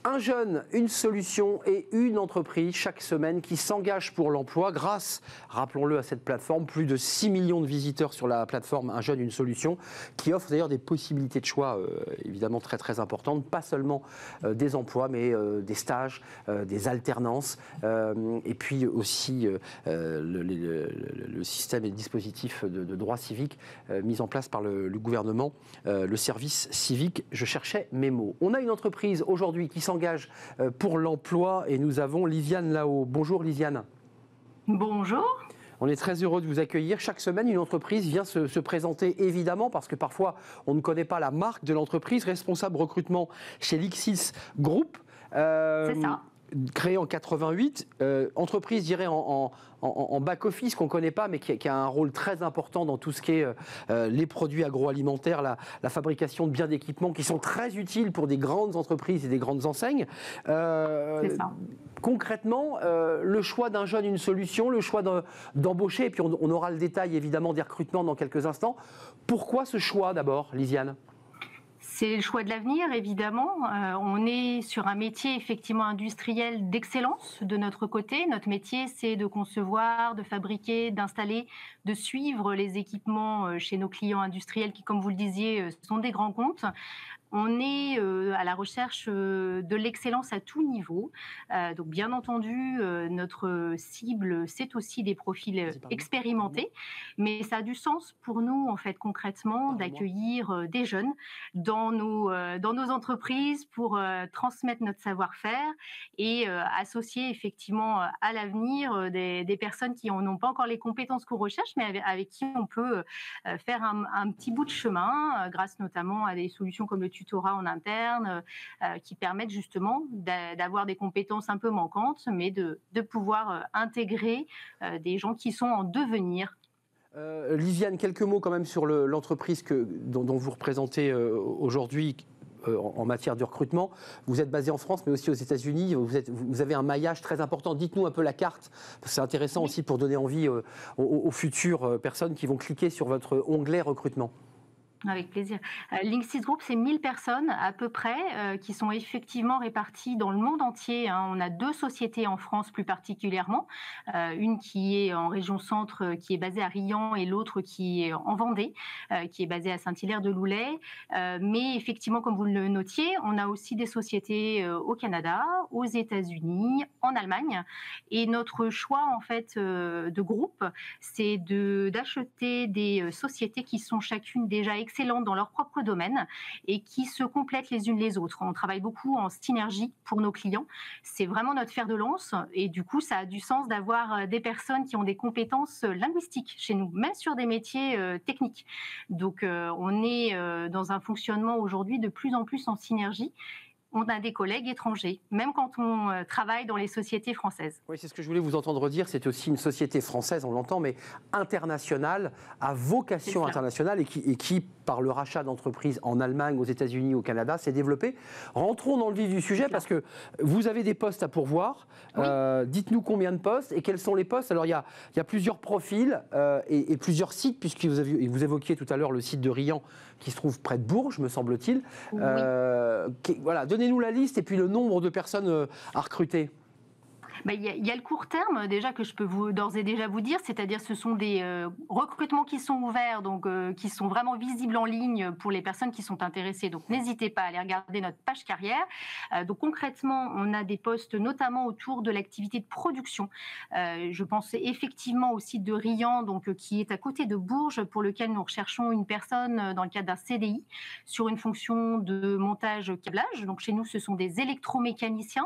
Un jeune, une solution et une entreprise chaque semaine qui s'engage pour l'emploi grâce, rappelons-le, à cette plateforme. Plus de 6 millions de visiteurs sur la plateforme Un jeune, une solution, qui offre d'ailleurs des possibilités de choix évidemment très très importantes. Pas seulement des emplois, mais des stages, des alternances et puis aussi le système et le dispositif de droit civique mis en place par le gouvernement, le service civique. Je cherchais mes mots. On a une entreprise aujourd'hui qui s'engage pour l'emploi et nous avons Lisiane là-haut. Bonjour Lisiane. Bonjour. On est très heureux de vous accueillir. Chaque semaine, une entreprise vient se présenter, évidemment, parce que parfois, on ne connaît pas la marque de l'entreprise. Responsable recrutement chez Lixis Group. C'est ça. Créée en 88, entreprise, je dirais, en back-office qu'on ne connaît pas, mais qui a un rôle très important dans tout ce qui est les produits agroalimentaires, la fabrication de biens d'équipement qui sont très utiles pour des grandes entreprises et des grandes enseignes. C'est ça. Concrètement, le choix d'un jeune, une solution, le choix d'embaucher, et puis on aura le détail évidemment des recrutements dans quelques instants. Pourquoi ce choix d'abord, Lisiane ? C'est le choix de l'avenir, évidemment. On est sur un métier effectivement industriel d'excellence de notre côté. Notre métier, c'est de concevoir, de fabriquer, d'installer, de suivre les équipements chez nos clients industriels qui, comme vous le disiez, sont des grands comptes. On est à la recherche de l'excellence à tout niveau. Donc, bien entendu, notre cible, c'est aussi des profils expérimentés. Mais ça a du sens pour nous, en fait, concrètement, d'accueillir des jeunes dans nos entreprises pour transmettre notre savoir-faire et associer effectivement à l'avenir des personnes qui n'ont pas encore les compétences qu'on recherche, mais avec qui on peut faire un petit bout de chemin, grâce notamment à des solutions comme le tutorat en interne, qui permettent justement d'avoir des compétences un peu manquantes, mais de pouvoir intégrer des gens qui sont en devenir. Lisiane, quelques mots quand même sur l'entreprise dont vous représentez aujourd'hui en matière de recrutement. Vous êtes basé en France, mais aussi aux États-Unis. Vous avez un maillage très important. Dites-nous un peu la carte. C'est intéressant aussi pour donner envie aux futures personnes qui vont cliquer sur votre onglet recrutement. Avec plaisir. Lixis Group, c'est 1000 personnes à peu près qui sont effectivement réparties dans le monde entier. On a 2 sociétés en France plus particulièrement. Une qui est en région centre, qui est basée à Riant, et l'autre qui est en Vendée, qui est basée à Saint-Hilaire-de-Loulay. Mais effectivement, comme vous le notiez, on a aussi des sociétés au Canada, aux États-Unis, en Allemagne. Et notre choix en fait de groupe, c'est d'acheter des sociétés qui sont chacune déjà excellentes dans leur propre domaine et qui se complètent les unes les autres. On travaille beaucoup en synergie pour nos clients. C'est vraiment notre fer de lance et du coup, ça a du sens d'avoir des personnes qui ont des compétences linguistiques chez nous, même sur des métiers techniques. Donc, on est dans un fonctionnement aujourd'hui de plus en plus en synergie. On a des collègues étrangers, même quand on travaille dans les sociétés françaises. Oui, c'est ce que je voulais vous entendre dire. C'est aussi une société française, on l'entend, mais internationale, à vocation internationale et qui, par le rachat d'entreprises en Allemagne, aux États-Unis, au Canada, s'est développée. Rentrons dans le vif du sujet parce que vous avez des postes à pourvoir. Oui. Dites-nous combien de postes et quels sont les postes. Alors, il y a plusieurs profils et plusieurs sites, puisque vous évoquiez tout à l'heure le site de Riant qui se trouve près de Bourges, me semble-t-il. Oui. Voilà, donnez-nous la liste et puis le nombre de personnes à recruter. Il y a le court terme déjà que je peux d'ores et déjà vous dire, c'est-à-dire ce sont des recrutements qui sont ouverts, donc qui sont vraiment visibles en ligne pour les personnes qui sont intéressées. Donc n'hésitez pas à aller regarder notre page carrière. Donc concrètement, on a des postes notamment autour de l'activité de production. Je pense effectivement au site de Riant, donc qui est à côté de Bourges, pour lequel nous recherchons une personne dans le cadre d'un CDI sur une fonction de montage câblage. Donc chez nous, ce sont des électromécaniciens.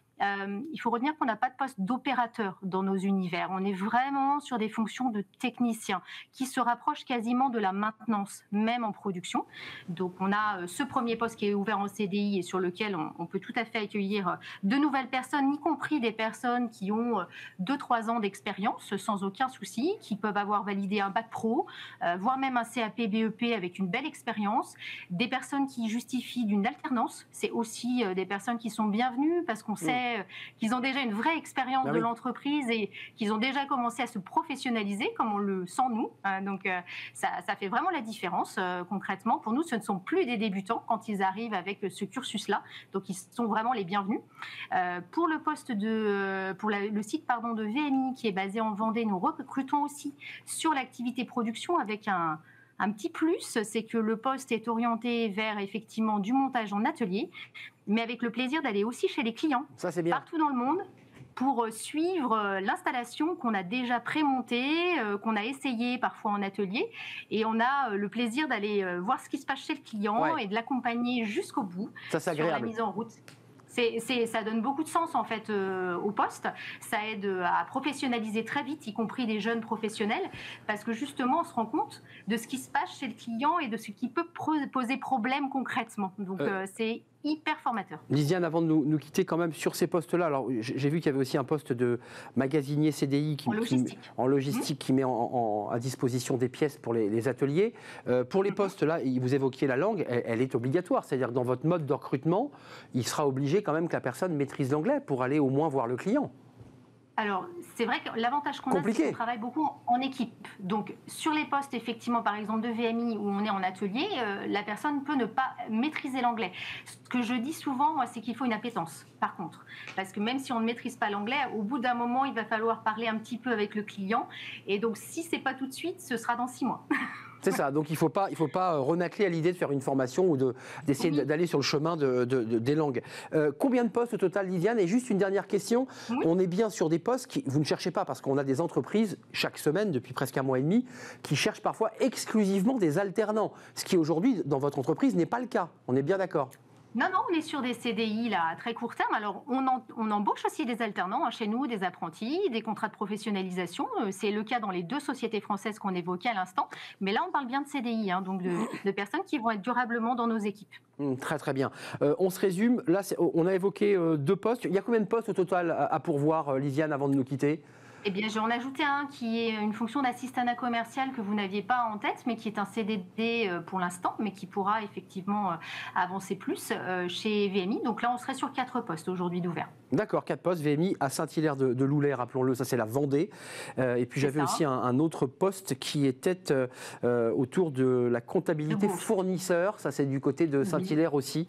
Il faut retenir qu'on n'a pas de poste d'opérateur dans nos univers. On est vraiment sur des fonctions de techniciens qui se rapprochent quasiment de la maintenance, même en production. Donc, on a ce premier poste qui est ouvert en CDI et sur lequel on peut tout à fait accueillir de nouvelles personnes, y compris des personnes qui ont 2-3 ans d'expérience sans aucun souci, qui peuvent avoir validé un bac pro, voire même un CAP BEP avec une belle expérience. Des personnes qui justifient d'une alternance, c'est aussi des personnes qui sont bienvenues parce qu'on sait qu'ils ont déjà une vraie expérience de l'entreprise et qu'ils ont déjà commencé à se professionnaliser, comme on le sent nous. Donc, ça fait vraiment la différence concrètement. Pour nous, ce ne sont plus des débutants quand ils arrivent avec ce cursus-là. Donc, ils sont vraiment les bienvenus. Pour le poste le site de VMI qui est basé en Vendée, nous recrutons aussi sur l'activité production avec un petit plus, c'est que le poste est orienté vers effectivement du montage en atelier, mais avec le plaisir d'aller aussi chez les clients, ça, c'est bien, partout dans le monde, pour suivre l'installation qu'on a déjà prémontée, qu'on a essayé parfois en atelier, et on a le plaisir d'aller voir ce qui se passe chez le client et de l'accompagner jusqu'au bout sur la mise en route. Ça donne beaucoup de sens en fait au poste. Ça aide à professionnaliser très vite, y compris des jeunes professionnels, parce que justement on se rend compte de ce qui se passe chez le client et de ce qui peut poser problème concrètement. Donc c'est hyper formateur. Lisiane, avant de nous quitter quand même sur ces postes-là, alors j'ai vu qu'il y avait aussi un poste de magasinier CDI en logistique qui met à disposition des pièces pour les ateliers. Pour les postes-là, vous évoquiez la langue, elle est obligatoire, c'est-à-dire que dans votre mode de recrutement, il sera obligé quand même que la personne maîtrise l'anglais pour aller au moins voir le client. Alors, c'est vrai que l'avantage qu'on a, c'est qu'on travaille beaucoup en équipe. Donc, sur les postes, effectivement, par exemple, de VMI, où on est en atelier, la personne peut ne pas maîtriser l'anglais. Ce que je dis souvent, moi, c'est qu'il faut une appétence, par contre. Parce que même si on ne maîtrise pas l'anglais, au bout d'un moment, il va falloir parler un petit peu avec le client. Et donc, si ce n'est pas tout de suite, ce sera dans 6 mois. C'est ça, donc il ne faut pas renacler à l'idée de faire une formation ou d'essayer d'aller sur le chemin des langues. Combien de postes au total, Lisiane? Et juste une dernière question, on est bien sur des postes vous ne cherchez pas, parce qu'on a des entreprises chaque semaine, depuis presque un mois et demi, qui cherchent parfois exclusivement des alternants, ce qui aujourd'hui, dans votre entreprise, n'est pas le cas. On est bien d'accord? Non, on est sur des CDI là, à très court terme. Alors, on embauche aussi des alternants chez nous, des apprentis, des contrats de professionnalisation. C'est le cas dans les 2 sociétés françaises qu'on évoquait à l'instant. Mais là, on parle bien de CDI, donc de personnes qui vont être durablement dans nos équipes. Très, très bien. On se résume. Là, on a évoqué 2 postes. Il y a combien de postes au total à pourvoir, Lisiane, avant de nous quitter? Eh bien, j'en ai ajouté un qui est une fonction d'assistanat commercial que vous n'aviez pas en tête, mais qui est un CDD pour l'instant, mais qui pourra effectivement avancer plus chez VMI. Donc là, on serait sur 4 postes aujourd'hui d'ouverts. D'accord, 4 postes, VMI à Saint-Hilaire-de-Loulay, rappelons-le, ça c'est la Vendée. Et puis j'avais aussi un autre poste qui était autour de la comptabilité fournisseur, ça c'est du côté de Saint-Hilaire aussi.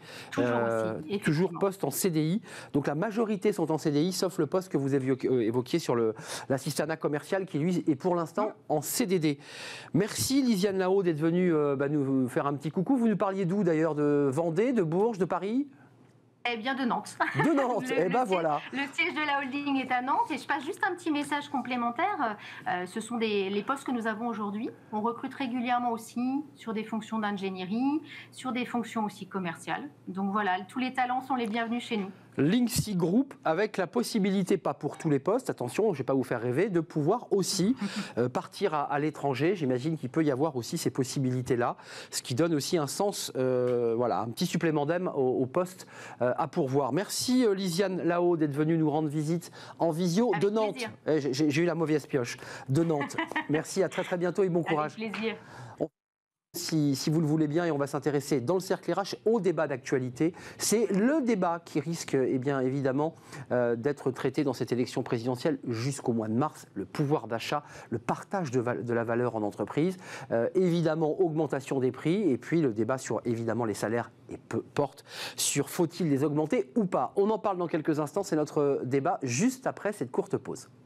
Toujours poste en CDI. Donc la majorité sont en CDI, sauf le poste que vous évoquiez sur l'assistanat commercial qui lui est pour l'instant en CDD. Merci Lisiane Lao d'être venue nous faire un petit coucou. Vous nous parliez d'où d'ailleurs? De Vendée, de Bourges, de Paris? Eh bien, de Nantes. De Nantes, voilà. Le siège de la holding est à Nantes et je passe juste un petit message complémentaire. Ce sont les postes que nous avons aujourd'hui. On recrute régulièrement aussi sur des fonctions d'ingénierie, sur des fonctions aussi commerciales. Donc voilà, tous les talents sont les bienvenus chez nous. Linksy Group avec la possibilité, pas pour tous les postes, attention, je ne vais pas vous faire rêver, de pouvoir aussi partir à l'étranger. J'imagine qu'il peut y avoir aussi ces possibilités-là, ce qui donne aussi un sens, un petit supplément d'âme au poste à pourvoir. Merci Lisiane Lao d'être venue nous rendre visite en visio de Nantes. J'ai eu la mauvaise pioche de Nantes. Merci, à très très bientôt et bon courage. Avec plaisir. Si vous le voulez bien, et on va s'intéresser dans le cercle RH au débat d'actualité. C'est le débat qui risque évidemment d'être traité dans cette élection présidentielle jusqu'au mois de mars, le pouvoir d'achat, le partage de la valeur en entreprise, évidemment augmentation des prix, et puis le débat sur évidemment les salaires et porte sur faut-il les augmenter ou pas. On en parle dans quelques instants, c'est notre débat juste après cette courte pause.